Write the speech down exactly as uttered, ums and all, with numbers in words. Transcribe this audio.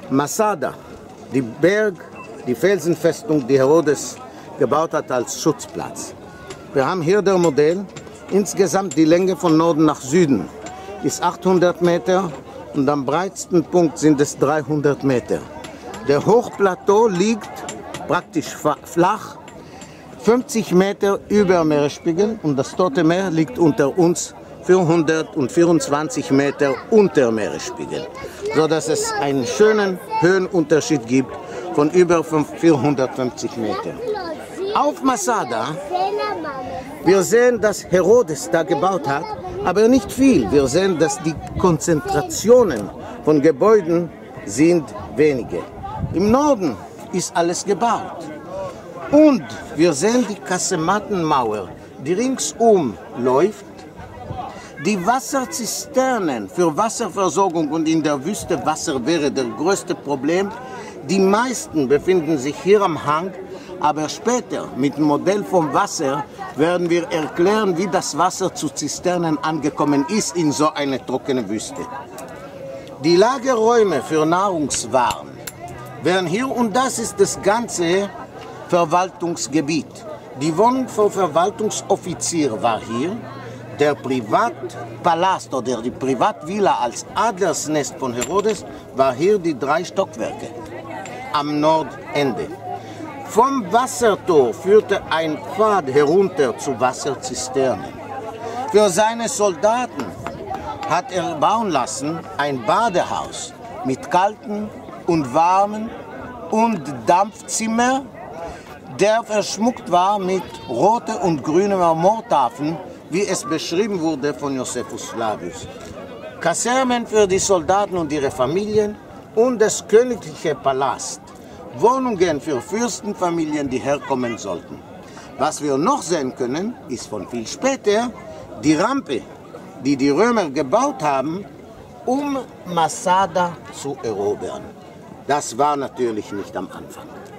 Masada, die Berg, die Felsenfestung, die Herodes gebaut hat als Schutzplatz. Wir haben hier das Modell. Insgesamt die Länge von Norden nach Süden ist achthundert Meter und am breitesten Punkt sind es dreihundert Meter. Der Hochplateau liegt praktisch flach, fünfzig Meter über Meeresspiegel, und das Tote Meer liegt unter uns vierhundertvierundzwanzig Meter unter Meeresspiegel, sodass es einen schönen Höhenunterschied gibt von über vierhundertfünfzig Metern. Auf Masada, wir sehen, dass Herodes da gebaut hat, aber nicht viel. Wir sehen, dass die Konzentrationen von Gebäuden sind wenige. Im Norden ist alles gebaut. Und wir sehen die Kasematenmauer, die ringsum läuft. Die Wasserzisternen für Wasserversorgung und in der Wüste Wasser wäre das größte Problem. Die meisten befinden sich hier am Hang, aber später mit dem Modell vom Wasser werden wir erklären, wie das Wasser zu Zisternen angekommen ist in so eine trockene Wüste. Die Lagerräume für Nahrungswaren wären hier, und das ist das ganze Verwaltungsgebiet. Die Wohnung für Verwaltungsoffizier war hier. Der Privatpalast oder die Privatvilla als Adlersnest von Herodes war hier, die drei Stockwerke am Nordende. Vom Wassertor führte ein Pfad herunter zu Wasserzisternen. Für seine Soldaten hat er bauen lassen ein Badehaus mit kalten und warmen und Dampfzimmer, der verschmuckt war mit roten und grünen Marmortafeln, wie es beschrieben wurde von Josephus Flavius. Kasernen für die Soldaten und ihre Familien und das königliche Palast. Wohnungen für Fürstenfamilien, die herkommen sollten. Was wir noch sehen können, ist von viel später die Rampe, die die Römer gebaut haben, um Masada zu erobern. Das war natürlich nicht am Anfang.